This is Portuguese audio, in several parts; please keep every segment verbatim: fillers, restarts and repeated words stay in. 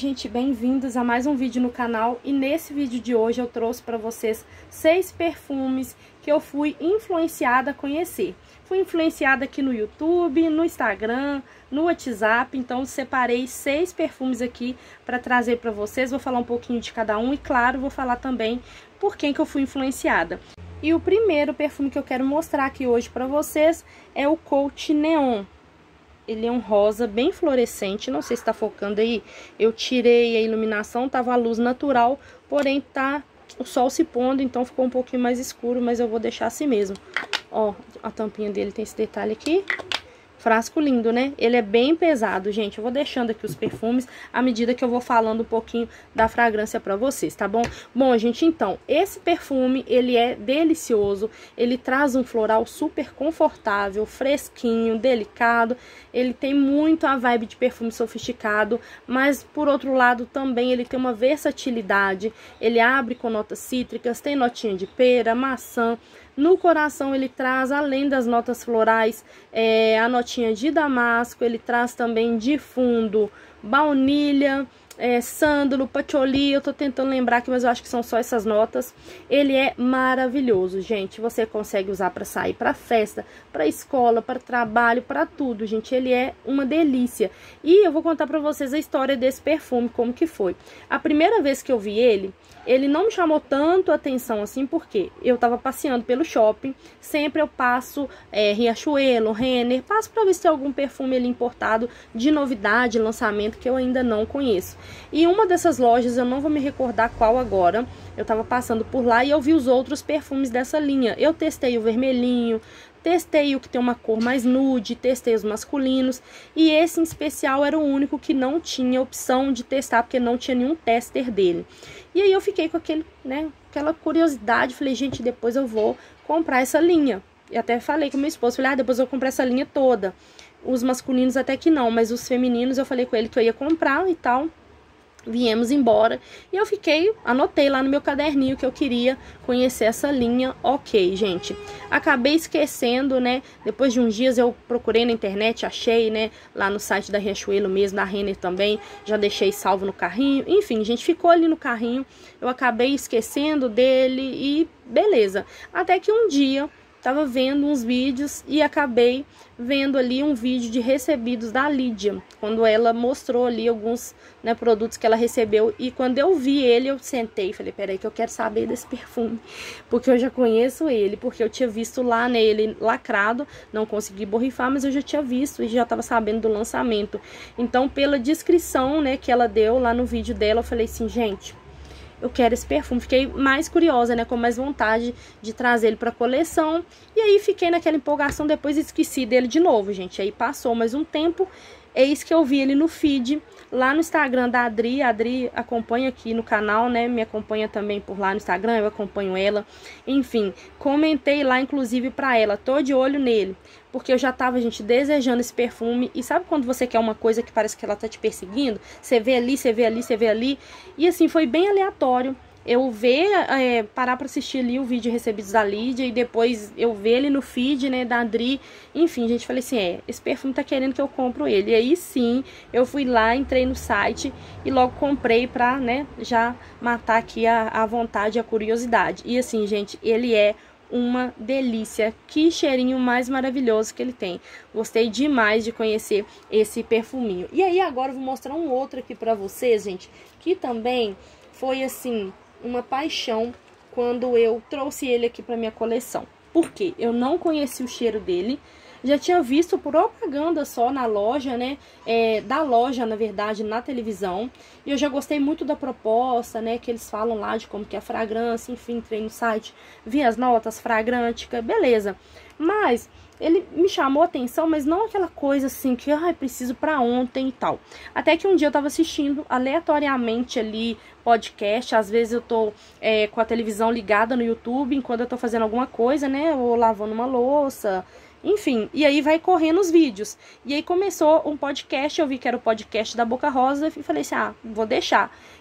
gente, bem-vindos a mais um vídeo no canal. E nesse vídeo de hoje eu trouxe para vocês seis perfumes que eu fui influenciada a conhecer. Fui influenciada aqui no YouTube, no Instagram, no WhatsApp. Então separei seis perfumes aqui para trazer para vocês. Vou falar um pouquinho de cada um e, claro, vou falar também por quem que eu fui influenciada. E o primeiro perfume que eu quero mostrar aqui hoje para vocês é o Coach Neon. Ele é um rosa bem fluorescente, não sei se tá focando aí. Eu tirei a iluminação, tava a luz natural, porém tá o sol se pondo, então ficou um pouquinho mais escuro, mas eu vou deixar assim mesmo. Ó, a tampinha dele tem esse detalhe aqui. Frasco lindo, né? Ele é bem pesado, gente. Eu vou deixando aqui os perfumes à medida que eu vou falando um pouquinho da fragrância pra vocês, tá bom? Bom, gente, então, esse perfume, ele é delicioso. Ele traz um floral super confortável, fresquinho, delicado. Ele tem muito a vibe de perfume sofisticado, mas, por outro lado, também ele tem uma versatilidade. Ele abre com notas cítricas, tem notinha de pera, maçã. No coração ele traz, além das notas florais, é, a notinha de damasco, ele traz também de fundo baunilha, é, sândalo, patchouli. Eu tô tentando lembrar aqui, mas eu acho que são só essas notas. Ele é maravilhoso, gente. Você consegue usar para sair para festa, para escola, para trabalho, para tudo, gente. Ele é uma delícia. E eu vou contar para vocês a história desse perfume, como que foi. A primeira vez que eu vi ele, ele não me chamou tanto a atenção assim, porque eu tava passeando pelo shopping. Sempre eu passo é, Riachuelo, Renner, passo para ver se tem algum perfume ali importado de novidade, lançamento, que eu ainda não conheço. E uma dessas lojas, eu não vou me recordar qual agora, eu tava passando por lá e eu vi os outros perfumes dessa linha. Eu testei o vermelhinho, testei o que tem uma cor mais nude, testei os masculinos. E esse em especial era o único que não tinha opção de testar, porque não tinha nenhum tester dele. E aí eu fiquei com aquele, né, aquela curiosidade, falei, gente, depois eu vou comprar essa linha. E até falei com meu esposo, falei, ah, depois eu vou comprar essa linha toda. Os masculinos até que não, mas os femininos eu falei com ele que eu ia comprar e tal. Viemos embora e eu fiquei, anotei lá no meu caderninho que eu queria conhecer essa linha. Ok, gente, acabei esquecendo, né? Depois de uns dias eu procurei na internet, achei, né? Lá no site da Riachuelo mesmo, da Renner também, já deixei salvo no carrinho. Enfim, gente, ficou ali no carrinho, eu acabei esquecendo dele e beleza. Até que um dia tava vendo uns vídeos e acabei vendo ali um vídeo de recebidos da Lídia, quando ela mostrou ali alguns, né, produtos que ela recebeu. E quando eu vi ele, eu sentei e falei, peraí que eu quero saber desse perfume, porque eu já conheço ele, porque eu tinha visto lá, né, ele lacrado, não consegui borrifar, mas eu já tinha visto e já tava sabendo do lançamento. Então, pela descrição, né, que ela deu lá no vídeo dela, eu falei assim, gente, eu quero esse perfume. Fiquei mais curiosa, né, com mais vontade de trazer ele pra coleção. E aí fiquei naquela empolgação, depois esqueci dele de novo, gente. Aí passou mais um tempo, eis que eu vi ele no feed, lá no Instagram da Adri. A Adri acompanha aqui no canal, né, me acompanha também por lá no Instagram, eu acompanho ela. Enfim, comentei lá, inclusive, pra ela, tô de olho nele. Porque eu já tava, gente, desejando esse perfume. E sabe quando você quer uma coisa que parece que ela tá te perseguindo? Você vê ali, você vê ali, você vê ali. E assim, foi bem aleatório eu ver, é, parar pra assistir ali o vídeo recebidos da Lídia. E depois eu ver ele no feed, né, da Adri. Enfim, gente, falei assim, é, esse perfume tá querendo que eu compro ele. E aí sim, eu fui lá, entrei no site e logo comprei pra, né, já matar aqui a, a vontade e a curiosidade. E assim, gente, ele é uma delícia. Que cheirinho mais maravilhoso que ele tem. Gostei demais de conhecer esse perfuminho. E aí agora eu vou mostrar um outro aqui pra vocês, gente, que também foi assim uma paixão quando eu trouxe ele aqui pra minha coleção. Por quê? Eu não conheci o cheiro dele. Já tinha visto propaganda só na loja, né, é, da loja, na verdade, na televisão. E eu já gostei muito da proposta, né, que eles falam lá de como que é a fragrância. Enfim, entrei no site, vi as notas, fragrântica, beleza. Mas ele me chamou a atenção, mas não aquela coisa assim que, ai, preciso pra ontem e tal. Até que um dia eu tava assistindo aleatoriamente ali podcast. Às vezes eu tô é, com a televisão ligada no YouTube enquanto eu tô fazendo alguma coisa, né, ou lavando uma louça. Enfim, e aí vai correndo os vídeos. E aí começou um podcast, eu vi que era o podcast da Boca Rosa e falei assim, ah, vou deixar. E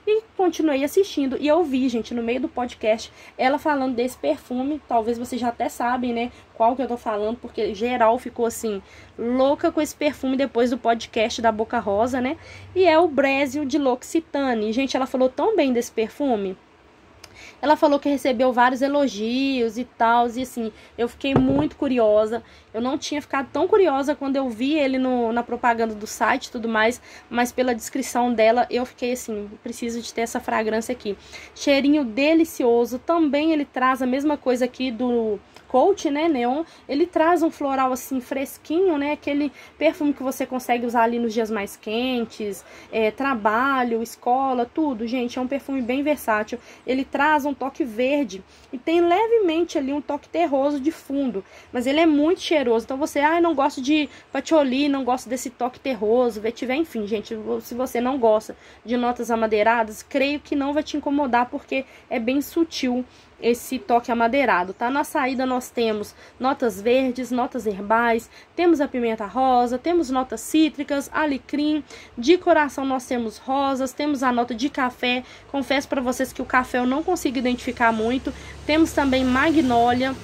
continuei assistindo e eu vi, gente, no meio do podcast, ela falando desse perfume. Talvez vocês já até sabem, né, qual que eu tô falando, porque geral ficou assim, louca com esse perfume depois do podcast da Boca Rosa, né? E é o Brasil de L'Occitane. Gente, ela falou tão bem desse perfume. Ela falou que recebeu vários elogios e tal, e assim, eu fiquei muito curiosa. Eu não tinha ficado tão curiosa quando eu vi ele no, na propaganda do site e tudo mais, mas pela descrição dela, eu fiquei assim, preciso de ter essa fragrância aqui. Cheirinho delicioso, também ele traz a mesma coisa aqui do Coach, né, Neon. Ele traz um floral assim fresquinho, né, aquele perfume que você consegue usar ali nos dias mais quentes, é, trabalho, escola, tudo, gente, é um perfume bem versátil. Ele traz um toque verde e tem levemente ali um toque terroso de fundo, mas ele é muito cheiroso. Então você, ah, não gosto de patchouli, não gosto desse toque terroso, vetiver, enfim, gente, se você não gosta de notas amadeiradas, creio que não vai te incomodar, porque é bem sutil esse toque amadeirado, tá? Na saída nós temos notas verdes, notas herbais, temos a pimenta rosa, temos notas cítricas, alecrim, de coração nós temos rosas, temos a nota de café. Confesso para vocês que o café eu não consigo identificar muito. Temos também magnólia.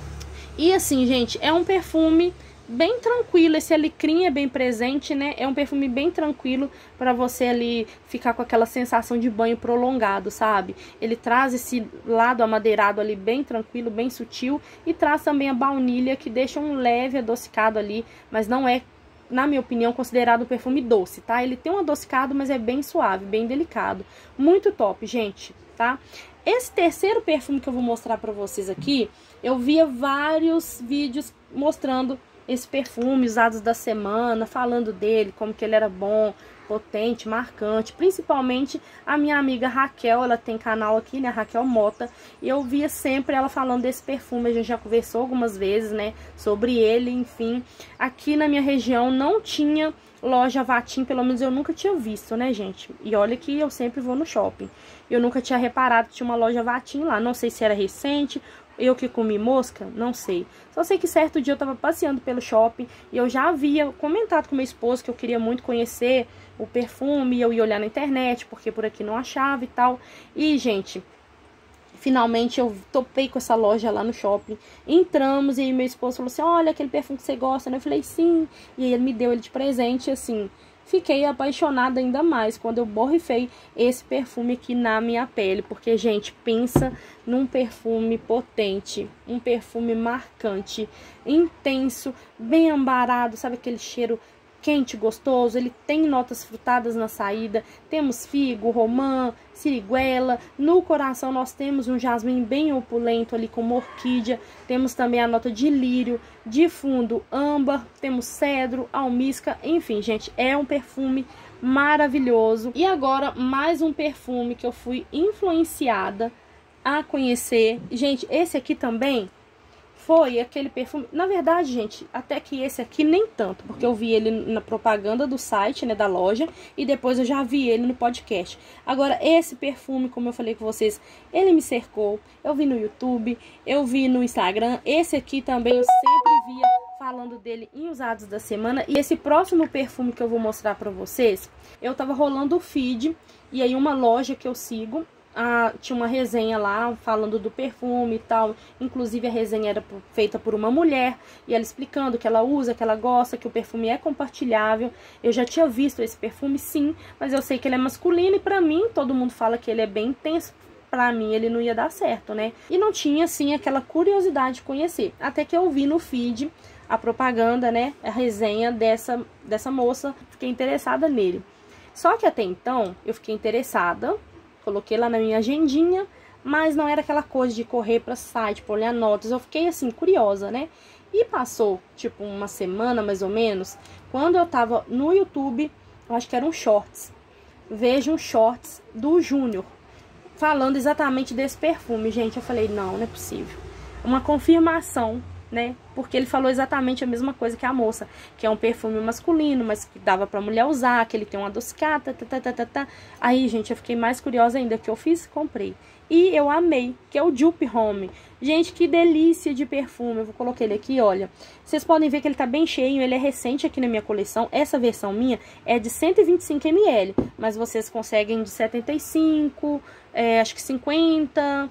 E assim, gente, é um perfume bem tranquilo, esse alecrim é bem presente, né? É um perfume bem tranquilo para você ali ficar com aquela sensação de banho prolongado, sabe? Ele traz esse lado amadeirado ali bem tranquilo, bem sutil, e traz também a baunilha, que deixa um leve adocicado ali, mas não é, na minha opinião, considerado um perfume doce, tá? Ele tem um adocicado, mas é bem suave, bem delicado. Muito top, gente, tá? Esse terceiro perfume que eu vou mostrar pra vocês aqui, eu via vários vídeos mostrando esse perfume, usados da semana, falando dele, como que ele era bom, potente, marcante. Principalmente a minha amiga Raquel, ela tem canal aqui, né, Raquel Mota, e eu via sempre ela falando desse perfume. A gente já conversou algumas vezes, né, sobre ele, enfim. Aqui na minha região não tinha loja Vatim, pelo menos eu nunca tinha visto, né, gente? E olha que eu sempre vou no shopping. Eu nunca tinha reparado que tinha uma loja Vatim lá. Não sei se era recente, eu que comi mosca, não sei. Só sei que certo dia eu tava passeando pelo shopping e eu já havia comentado com meu esposo que eu queria muito conhecer o perfume, e eu ia olhar na internet, porque por aqui não achava e tal. E, gente, finalmente eu topei com essa loja lá no shopping. Entramos e aí meu esposo falou assim, olha aquele perfume que você gosta, né? Eu falei, sim. E aí ele me deu ele de presente, assim. Fiquei apaixonada ainda mais quando eu borrifei esse perfume aqui na minha pele. Porque, gente, pensa num perfume potente, um perfume marcante, intenso, bem ambarado, sabe aquele cheiro quente, gostoso. Ele tem notas frutadas na saída, temos figo, romã, siriguela. No coração nós temos um jasmim bem opulento ali com orquídea, temos também a nota de lírio, de fundo âmbar, temos cedro, almíscar, enfim, gente, é um perfume maravilhoso. E agora mais um perfume que eu fui influenciada a conhecer. Gente, esse aqui também foi aquele perfume, na verdade, gente, até que esse aqui nem tanto, porque eu vi ele na propaganda do site, né, da loja, e depois eu já vi ele no podcast. Agora, esse perfume, como eu falei com vocês, ele me cercou, eu vi no YouTube, eu vi no Instagram. Esse aqui também eu sempre via falando dele em usados da semana. E esse próximo perfume que eu vou mostrar pra vocês, eu tava rolando o feed, e aí uma loja que eu sigo, Ah, tinha uma resenha lá falando do perfume e tal. Inclusive a resenha era feita por uma mulher, e ela explicando que ela usa, que ela gosta, que o perfume é compartilhável. Eu já tinha visto esse perfume, sim, mas eu sei que ele é masculino, e pra mim, todo mundo fala que ele é bem intenso. Pra mim ele não ia dar certo, né? E não tinha, assim, aquela curiosidade de conhecer. Até que eu vi no feed a propaganda, né, a resenha dessa, dessa moça. Fiquei interessada nele. Só que até então eu fiquei interessada, coloquei lá na minha agendinha, mas não era aquela coisa de correr para site, para olhar notas. Eu fiquei assim, curiosa, né? E passou, tipo, uma semana mais ou menos, quando eu tava no YouTube, eu acho que eram shorts. Vejo um shorts do Júnior, falando exatamente desse perfume. Gente, eu falei, não, não é possível. Uma confirmação né? Porque ele falou exatamente a mesma coisa que a moça, que é um perfume masculino, mas que dava pra mulher usar, que ele tem uma adocicada, tá, tá, tá, tá, tá. Aí, gente, eu fiquei mais curiosa ainda, que eu fiz, comprei. E eu amei, que é o Dupe Homme. Gente, que delícia de perfume. Eu vou colocar ele aqui, olha. Vocês podem ver que ele tá bem cheio, ele é recente aqui na minha coleção. Essa versão minha é de cento e vinte e cinco mililitros, mas vocês conseguem de setenta e cinco, é, acho que cinquenta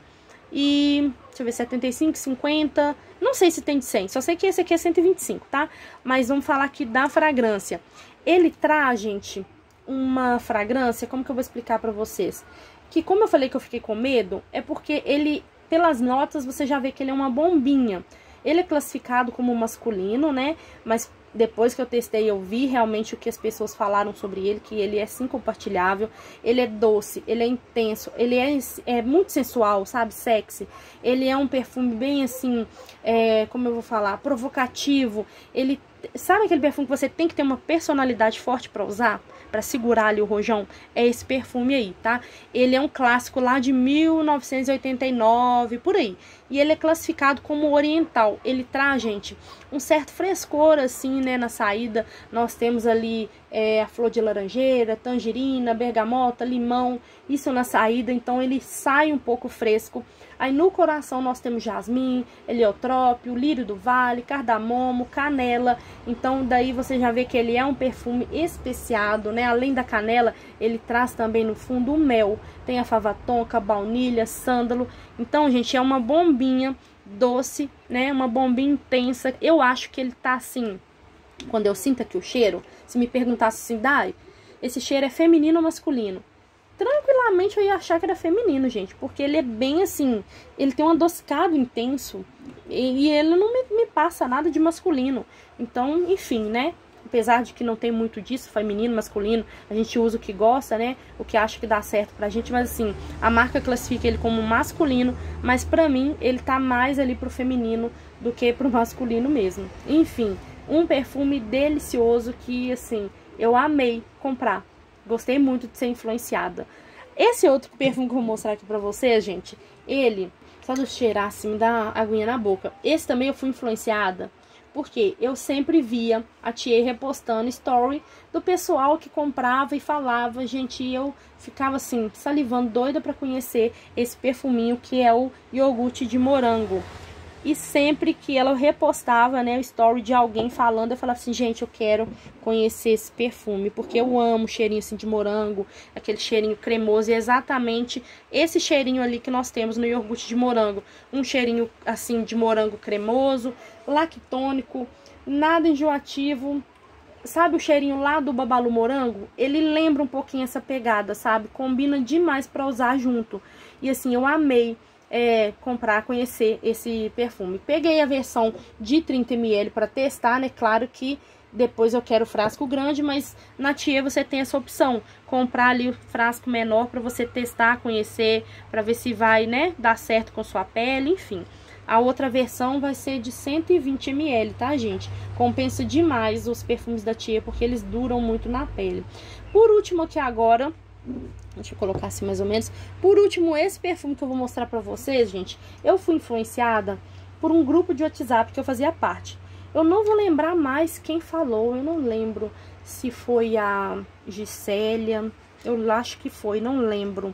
e... deixa eu ver, setenta e cinco, cinquenta... Não sei se tem de cem, só sei que esse aqui é cento e vinte e cinco, tá? Mas vamos falar aqui da fragrância. Ele traz, gente, uma fragrância, como que eu vou explicar pra vocês? Que como eu falei que eu fiquei com medo, é porque ele, pelas notas, você já vê que ele é uma bombinha. Ele é classificado como masculino, né? Mas depois que eu testei, eu vi realmente o que as pessoas falaram sobre ele, que ele é sim compartilhável. Ele é doce, ele é intenso, ele é, é muito sensual, sabe? Sexy. Ele é um perfume bem assim, é, como eu vou falar, provocativo. Ele, sabe aquele perfume que você tem que ter uma personalidade forte pra usar? Pra segurar ali o rojão? É esse perfume aí, tá? Ele é um clássico lá de mil novecentos e oitenta e nove, por aí. E ele é classificado como oriental. Ele traz, gente, um certo frescor, assim, né, na saída. Nós temos ali é, a flor de laranjeira, tangerina, bergamota, limão, isso na saída. Então, ele sai um pouco fresco. Aí, no coração, nós temos jasmim, heliotrópio, lírio do vale, cardamomo, canela. Então, daí você já vê que ele é um perfume especiado, né? Além da canela, ele traz também no fundo o mel. Tem a fava tonka, baunilha, sândalo. Então, gente, é uma bombinha doce, né? Uma bombinha intensa. Eu acho que ele tá assim, quando eu sinto aqui o cheiro, se me perguntasse assim, Dai, esse cheiro é feminino ou masculino? Tranquilamente eu ia achar que era feminino, gente, porque ele é bem assim, ele tem um adocicado intenso e, e ele não me, me passa nada de masculino. Então, enfim, né? Apesar de que não tem muito disso, feminino, masculino, a gente usa o que gosta, né? O que acha que dá certo pra gente, mas assim, a marca classifica ele como masculino, mas pra mim ele tá mais ali pro feminino do que pro masculino mesmo. Enfim, um perfume delicioso que, assim, eu amei comprar. Gostei muito de ser influenciada. Esse outro perfume que eu vou mostrar aqui pra vocês, gente, ele, só de cheirar assim, me dá aguinha na boca. Esse também eu fui influenciada, porque eu sempre via a Thier repostando story do pessoal que comprava e falava, gente, e eu ficava assim, salivando, doida pra conhecer esse perfuminho que é o iogurte de morango. E sempre que ela repostava, né, o story de alguém falando, eu falava assim, gente, eu quero conhecer esse perfume, porque eu amo o cheirinho assim de morango, aquele cheirinho cremoso, e é exatamente esse cheirinho ali que nós temos no iogurte de morango. Um cheirinho assim de morango cremoso, lactônico, nada enjoativo. Sabe o cheirinho lá do Babalu Morango? Ele lembra um pouquinho essa pegada, sabe? Combina demais pra usar junto. E assim, eu amei. É, comprar, conhecer esse perfume. Peguei a versão de trinta mililitros para testar, né? Claro que depois eu quero frasco grande, mas na Thier você tem essa opção. Comprar ali o frasco menor para você testar, conhecer, para ver se vai, né, dar certo com sua pele, enfim. A outra versão vai ser de cento e vinte mililitros, tá, gente? Compensa demais os perfumes da Thier, porque eles duram muito na pele. Por último aqui agora... deixa eu colocar assim mais ou menos. Por último, esse perfume que eu vou mostrar pra vocês, gente, eu fui influenciada por um grupo de WhatsApp que eu fazia parte. Eu não vou lembrar mais quem falou, eu não lembro se foi a Gisélia, eu acho que foi, não lembro.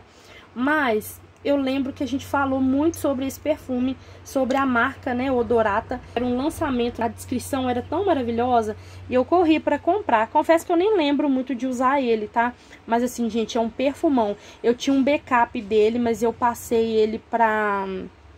Mas eu lembro que a gente falou muito sobre esse perfume, sobre a marca, né, Odorata. Era um lançamento, a descrição era tão maravilhosa e eu corri pra comprar. Confesso que eu nem lembro muito de usar ele, tá? Mas assim, gente, é um perfumão. Eu tinha um backup dele, mas eu passei ele pra...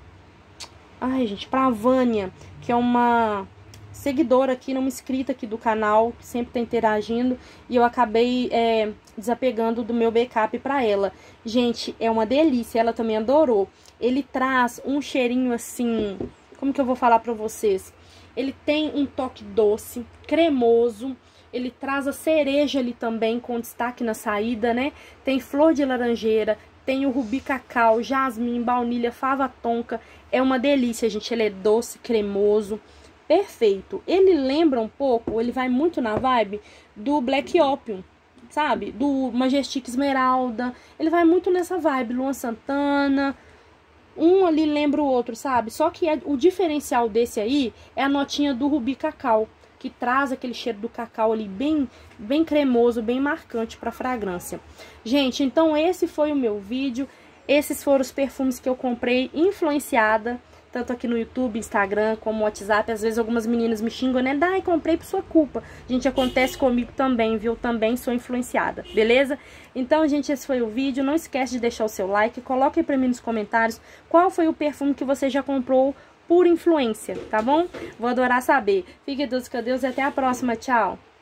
ai, gente, pra Vânia, que é uma seguidora aqui, uma inscrita aqui do canal, que sempre tá interagindo, e eu acabei é, desapegando do meu backup pra ela. Gente, é uma delícia, ela também adorou. Ele traz um cheirinho assim, como que eu vou falar pra vocês? Ele tem um toque doce, cremoso, ele traz a cereja ali também, com destaque na saída, né? Tem flor de laranjeira, tem o rubi cacau, jasmim, baunilha, fava tonka. É uma delícia, gente, ele é doce, cremoso, perfeito. Ele lembra um pouco, ele vai muito na vibe do Black Opium, sabe? Do Majestic Esmeralda. Ele vai muito nessa vibe, Luan Santana. Um ali lembra o outro, sabe? Só que é, o diferencial desse aí é a notinha do Rubi Cacau, que traz aquele cheiro do cacau ali bem, bem cremoso, bem marcante para fragrância. Gente, então esse foi o meu vídeo. Esses foram os perfumes que eu comprei influenciada, tanto aqui no YouTube, Instagram, como WhatsApp. Às vezes algumas meninas me xingam, né? Dai, comprei por sua culpa. Gente, acontece comigo também, viu? Também sou influenciada, beleza? Então, gente, esse foi o vídeo. Não esquece de deixar o seu like. Coloque aí pra mim nos comentários qual foi o perfume que você já comprou por influência, tá bom? Vou adorar saber. Fique todos com Deus e até a próxima. Tchau!